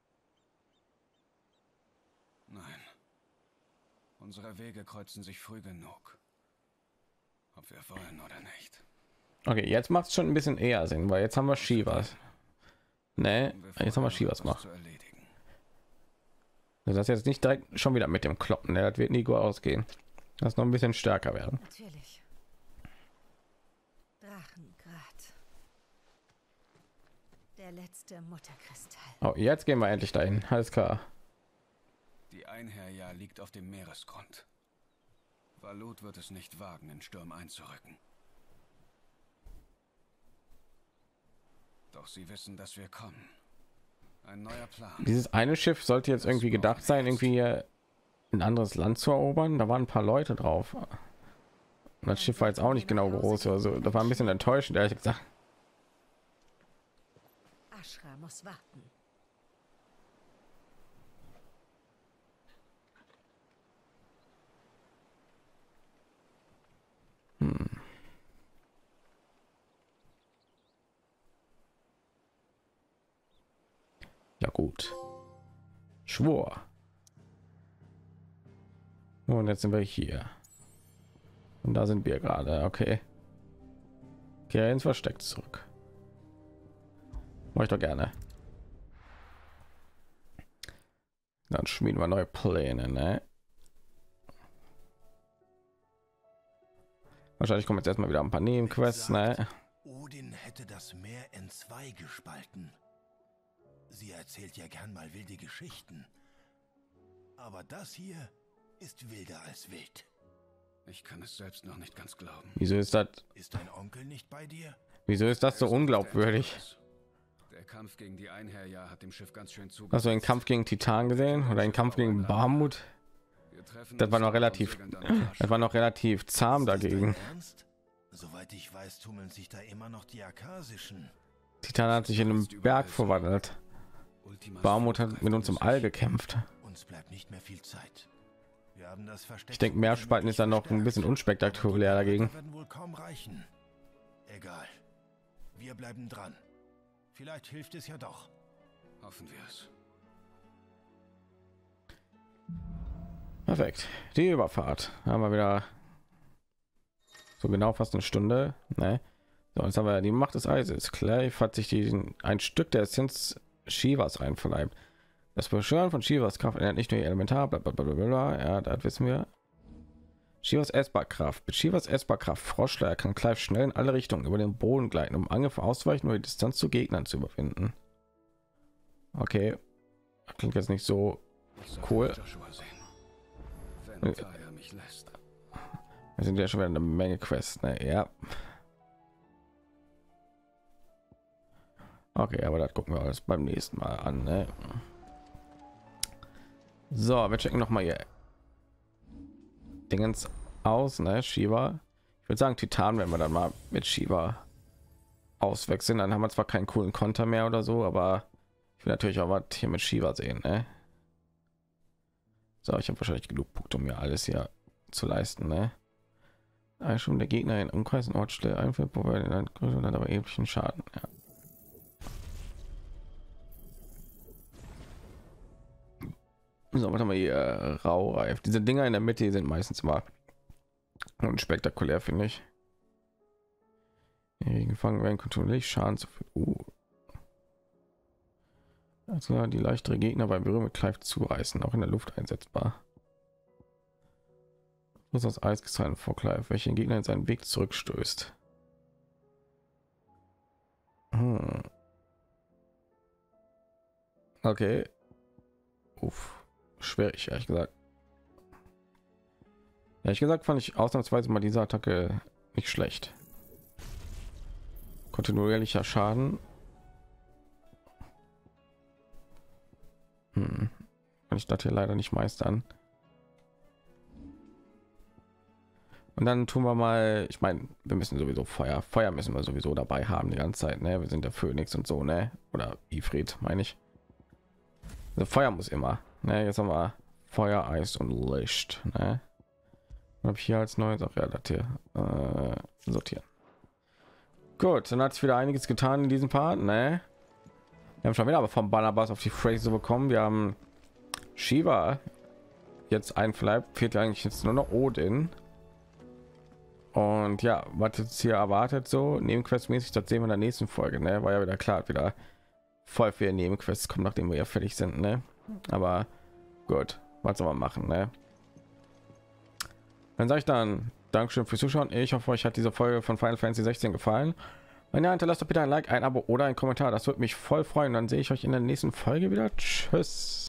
Nein. Unsere Wege kreuzen sich früh genug. Ob wir wollen oder nicht. Okay, jetzt macht es schon ein bisschen eher Sinn, weil jetzt haben wir Shivas. Ne, jetzt haben wir Shivas gemacht. Das heißt jetzt nicht direkt schon wieder mit dem Kloppen, ne? Das wird nie gut ausgehen. Das noch ein bisschen stärker werden. Natürlich. Drachengrad. Der letzte Mutterkristall. Oh, jetzt gehen wir endlich dahin. Alles klar. Die Einherja liegt auf dem Meeresgrund. Valut wird es nicht wagen, in Sturm einzurücken. Doch sie wissen, dass wir kommen. Ein neuer Plan. Dieses eine Schiff sollte jetzt irgendwie gedacht sein, irgendwie ein anderes Land zu erobern. Da waren ein paar Leute drauf. Und das Schiff war jetzt auch nicht genau groß. Also das war ein bisschen enttäuschend, ehrlich gesagt. Ashra muss warten. Hm. Ja gut. Schwur. Und jetzt sind wir hier. Und da sind wir gerade. Okay. Geh ins Versteck zurück. Mach ich doch gerne. Dann schmieden wir neue Pläne, ne? Wahrscheinlich kommen jetzt erstmal wieder ein paar Nebenquests, ne? Odin hätte das Meer in zwei gespalten. Sie erzählt ja gern mal wilde Geschichten. Aber das hier ist wilder als wild. Ich kann es selbst noch nicht ganz glauben. Wieso ist das? Ist dein Onkel nicht bei dir? Wieso ist das so unglaubwürdig? Der Kampf gegen die Einherja hat dem Schiff ganz schön zugesetzt. Hast du den Kampf gegen Titan gesehen oder den Kampf gegen Bahamut? Das war noch relativ, das war noch relativ zahm dagegen. Soweit ich weiß, tummeln sich da immer noch die Akasischen. Titan hat sich in einen Berg verwandelt. Bahamut hat mit uns im All gekämpft. Uns bleibt nicht mehr viel Zeit. Wir haben das Versteck. Ich denke, Meerspalten ist dann noch ein bisschen unspektakulär dagegen. Werden wohl kaum reichen. Egal. Wir bleiben dran. Vielleicht hilft es ja doch. Hoffen wir es. Perfekt. Die Überfahrt haben wir wieder so genau fast eine Stunde. Ne? So, jetzt haben wir die Macht des Eises. Clive hat sich die, ein Stück der Essenz Shivas einverleibt. Das Beschwören von Shivas Kraft ändert nicht nur ihr Elementar. Blablabla. Ja, das wissen wir. Shivas Essbarkraft. Mit Shivas Essbarkraft Froschleier kann Clive schnell in alle Richtungen über den Boden gleiten, um Angriffe ausweichen oder die Distanz zu Gegnern zu überwinden. Okay, das klingt jetzt nicht so cool. Wir sind ja schon wieder eine Menge Quests, ne? Ja. Okay, aber das gucken wir alles beim nächsten Mal an, ne? So, wir checken noch mal hier Dingens aus, ne? Shiva. Ich würde sagen, Titan, wenn wir dann mal mit Shiva auswechseln, dann haben wir zwar keinen coolen Konter mehr oder so, aber ich will natürlich auch was hier mit Shiva sehen, ne? So, ich habe wahrscheinlich genug Punkte, um mir alles hier zu leisten, ne? Schon der Gegner in Umkreis und Ortstelle einführt, wobei dann hat aber erheblichen Schaden. Ja. So, was haben wir hier? Äh, Raureif. Diese Dinger in der Mitte sind meistens mal unspektakulär, finde ich. Die gefangen werden kontinuierlich Schaden zu viel. Uh. Also die leichtere Gegner bei Berührung mit Clive zureißen, auch in der Luft einsetzbar. Muss das Eiskristallen vor Clive, welchen Gegner in seinen Weg zurückstößt. Hm. Okay. Uff. Schwierig, ehrlich gesagt. Ehrlich gesagt fand ich ausnahmsweise mal diese Attacke nicht schlecht. Kontinuierlicher Schaden. Hm. Kann ich das hier leider nicht meistern. Und dann tun wir mal, ich meine, wir müssen sowieso Feuer, Feuer müssen wir sowieso dabei haben die ganze Zeit, ne? Wir sind der Phönix und so, ne? Oder Ifrit, meine ich. Also Feuer muss immer, ne? Jetzt haben wir Feuer, Eis und Licht, ne? Habe ich hier als neue Sache ja, das hier äh, sortieren. Gut, dann hat sich wieder einiges getan in diesem Part, ne? Wir haben schon wieder aber vom Barnabas auf die Phrase bekommen. Wir haben Shiva jetzt ein Fleib, fehlt ja eigentlich jetzt nur noch Odin. Und ja, was jetzt hier erwartet, so nebenquestmäßig, das sehen wir in der nächsten Folge, ne? War ja wieder klar, wieder voll viele Nebenquests kommen, nachdem wir ja fertig sind, ne? Aber gut, was soll man machen, ne? Dann sage ich dann Dankeschön fürs Zuschauen. Ich hoffe, euch hat diese Folge von Final Fantasy sechzehn gefallen. Wenn ja, hinterlasst doch bitte ein Like, ein Abo oder ein Kommentar. Das würde mich voll freuen. Dann sehe ich euch in der nächsten Folge wieder. Tschüss.